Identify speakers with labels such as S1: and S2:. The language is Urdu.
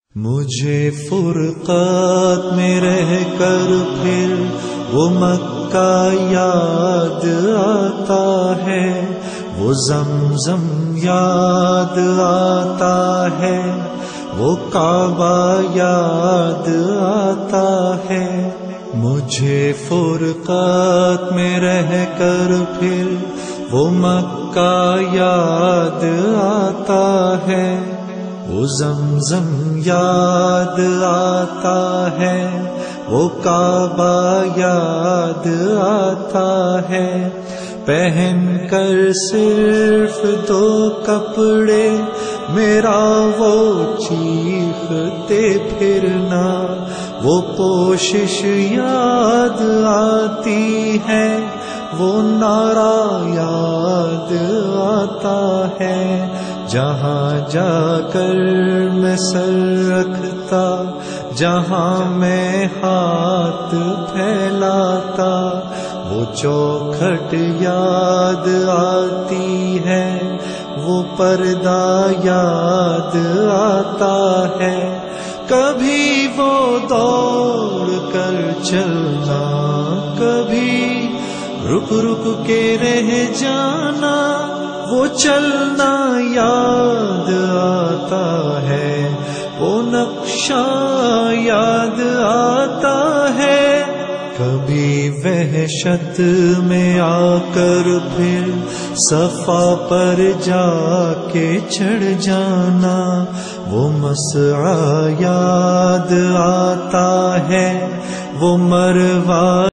S1: مجھے فرقات میں رہ کر پھر وہ مکہ یاد آتا ہے، وہ زمزم یاد آتا ہے، وہ کعبہ یاد آتا ہے۔ مجھے فرقات میں رہ کر پھر وہ مکہ یاد آتا ہے، وہ زمزم یاد آتا ہے، وہ کعبہ یاد آتا ہے۔ پہن کر صرف دو کپڑے میرا وہ چیختے پھرنا، وہ پوشش یاد آتی ہے، وہ نعرہ یاد آتا ہے۔ جہاں جا کر میں سر رکھتا، جہاں میں ہاتھ پھیلاتا، وہ چوکھٹ یاد آتی ہے، وہ پردہ یاد آتا ہے۔ کبھی وہ دوڑ کر چلنا، کبھی رک رک کے رہ جانا، وہ چلنا یاد آتا ہے، وہ نقشہ یاد آتا ہے۔ کبھی وحشت میں آ کر پھر صفا پر جا کے چڑھ جانا، وہ مسعی یاد آتا ہے، وہ مروہ